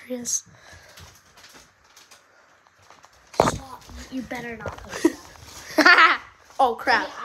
serious? Stop. You better not post that. Oh, crap.